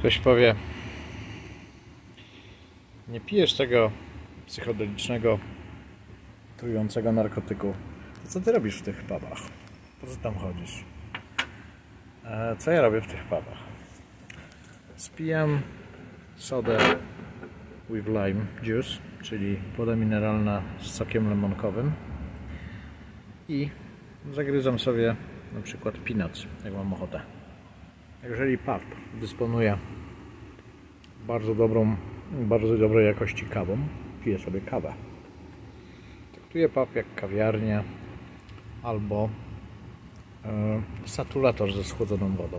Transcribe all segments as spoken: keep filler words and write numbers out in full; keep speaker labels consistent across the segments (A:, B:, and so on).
A: Ktoś powie, nie pijesz tego psychodelicznego, trującego narkotyku, to co ty robisz w tych pubach? Po co tam chodzisz? E, co ja robię w tych pubach? Spijam sodę with lime juice, czyli woda mineralna z sokiem lemonkowym i zagryzam sobie na przykład peanuts, jak mam ochotę. Jeżeli pub dysponuje bardzo dobrą, bardzo dobrej jakości kawą, piję sobie kawę. Traktuję pub jak kawiarnię albo e, saturator ze schłodzoną wodą.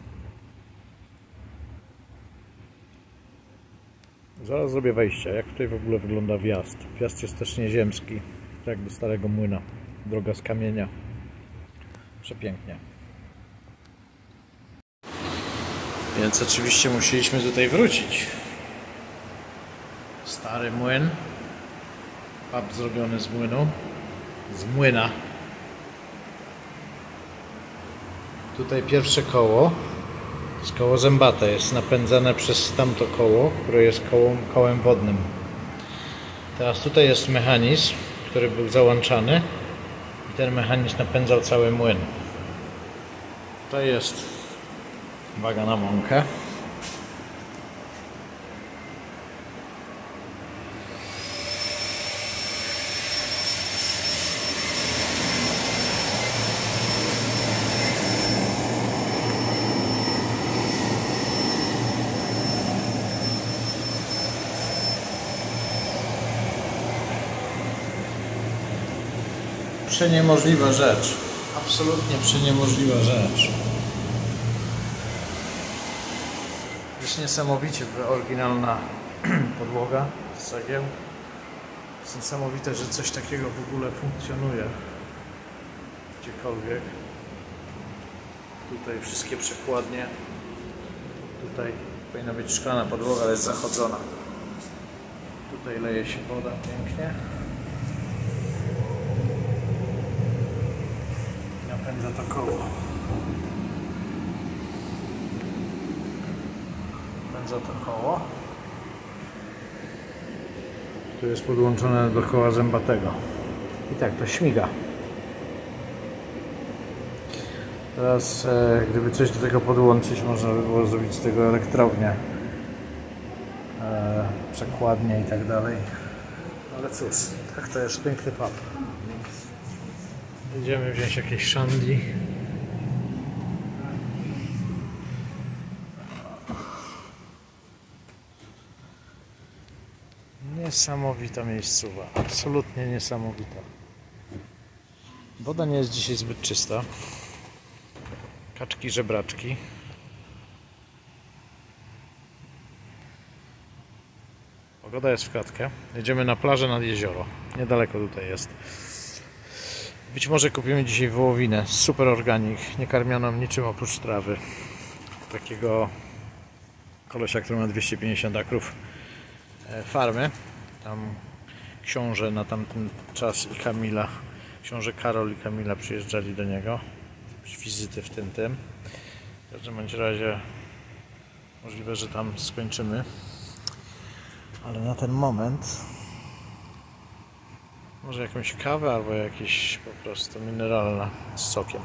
A: Zaraz zrobię wejście, jak tutaj w ogóle wygląda wjazd. Wjazd jest też nieziemski, jak do starego młyna. Droga z kamienia. Przepięknie. Więc oczywiście musieliśmy tutaj wrócić. Stary młyn. Pub zrobiony z młynu. Z młyna. Tutaj pierwsze koło. To jest koło zębate. Jest napędzane przez tamto koło, które jest kołem, kołem wodnym. Teraz tutaj jest mechanizm, który był załączany. I ten mechanizm napędzał cały młyn. Tutaj jest waga na mąkę. Przeniemożliwa rzecz. Absolutnie przeniemożliwa rzecz. Jest niesamowicie oryginalna podłoga z cegieł. Jest niesamowite, że coś takiego w ogóle funkcjonuje gdziekolwiek. Tutaj wszystkie przekładnie. Tutaj powinna być szklana podłoga, ale jest zachodzona. Tutaj leje się woda pięknie. Napędza to koło. Napędza to koło. Tu jest podłączone do koła zębatego. I tak to śmiga. Teraz, e, gdyby coś do tego podłączyć, można by było zrobić z tego elektrownię, e, przekładnię i tak dalej. Ale cóż, tak to jest piękny pub. Będziemy wziąć jakieś shandy. Niesamowita miejscowa, absolutnie niesamowita. Woda nie jest dzisiaj zbyt czysta. Kaczki, żebraczki. Pogoda jest w kratkę. Jedziemy na plażę nad jezioro. Niedaleko tutaj jest. Być może kupimy dzisiaj wołowinę. Super organik, nie karmioną niczym oprócz trawy. Takiego kolesia, który ma dwieście pięćdziesiąt akrów farmy. Tam książę na tamten czas i Kamila, książę Karol i Kamila przyjeżdżali do niego. Wizyty w tym tym. W każdym bądź razie możliwe, że tam skończymy. Ale na ten moment może jakąś kawę albo jakieś po prostu mineralna z sokiem.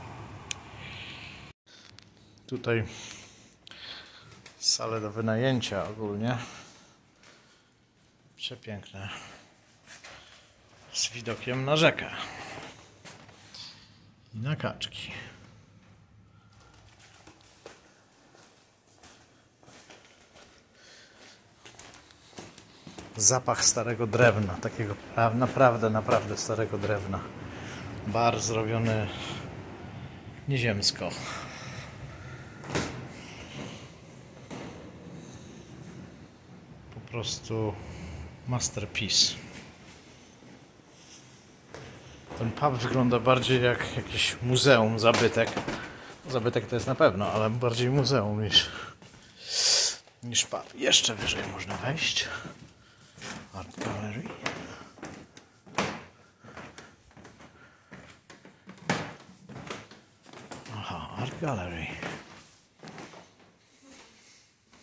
A: Tutaj salę do wynajęcia ogólnie. Przepiękne. Z widokiem na rzekę. I na kaczki. Zapach starego drewna, takiego naprawdę, naprawdę starego drewna. Bar zrobiony nieziemsko. Po prostu masterpiece. Ten pub wygląda bardziej jak jakieś muzeum, zabytek. Zabytek to jest na pewno, ale bardziej muzeum niż, niż pub. Jeszcze wyżej można wejść. Art Gallery. Aha, Art Gallery.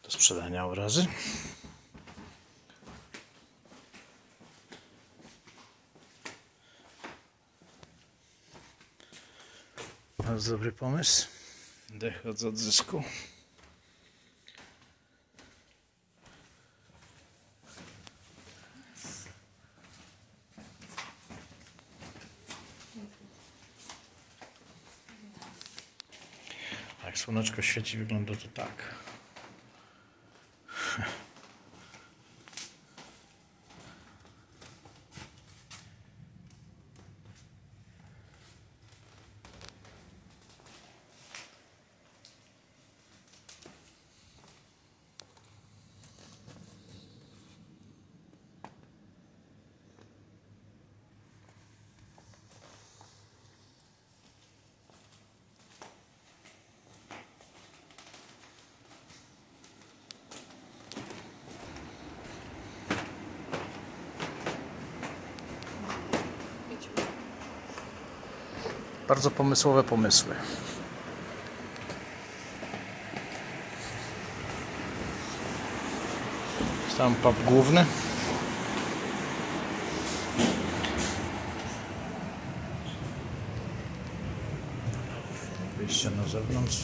A: do sprzedania obrazy. Bardzo dobry pomysł. Dech od odzysku. Jak słoneczko świeci, wygląda to tak. Bardzo pomysłowe pomysły. Sam pub główny. Wyjście na zewnątrz.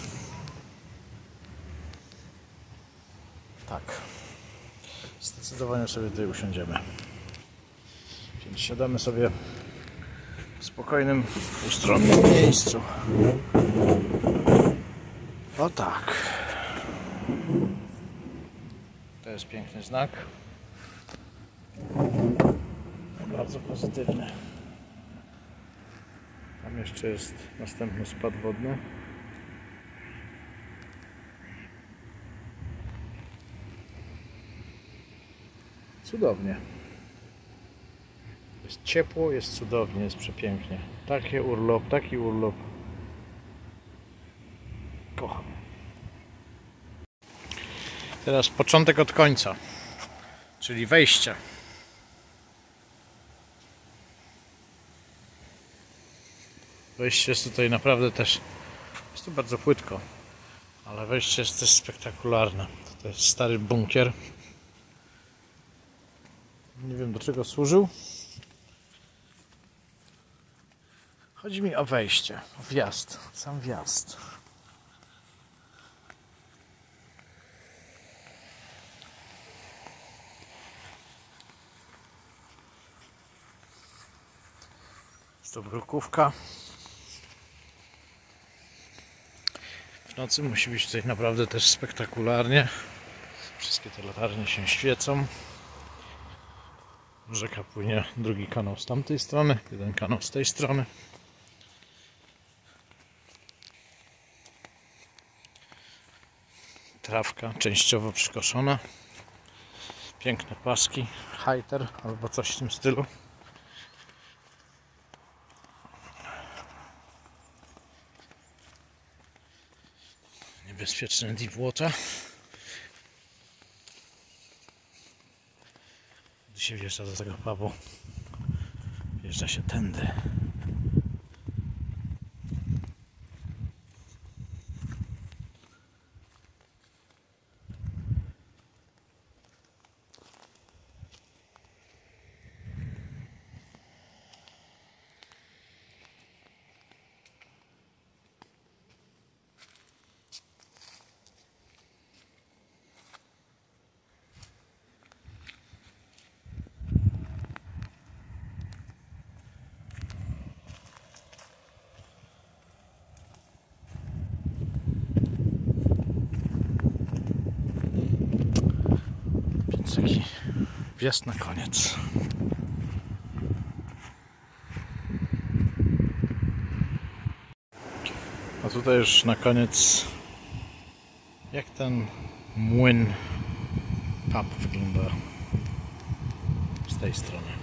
A: Tak. Zdecydowanie sobie tutaj usiądziemy. Więc siadamy sobie w spokojnym, ustronnym miejscu. O tak. To jest piękny znak. Bardzo pozytywny. Tam jeszcze jest następny spad wodny. Cudownie. Jest ciepło, jest cudownie, jest przepięknie. Taki urlop, taki urlop. Kocham. Teraz początek od końca, czyli wejście. Wejście jest tutaj naprawdę też, jest tu bardzo płytko, ale wejście jest też spektakularne. To jest stary bunkier. Nie wiem, do czego służył. Chodzi mi o wejście, o wjazd, sam wjazd. Jest to brukówka. W nocy musi być tutaj naprawdę też spektakularnie. Wszystkie te latarnie się świecą. Rzeka płynie, drugi kanał z tamtej strony, jeden kanał z tej strony. Trawka częściowo przykoszona. Piękne paski, hajter albo coś w tym stylu. Niebezpieczne deep water. Gdy się wjeżdża do tego pubu, wjeżdża się tędy. Taki wjazd na koniec. A tutaj już na koniec, jak ten młyn pub wygląda z tej strony.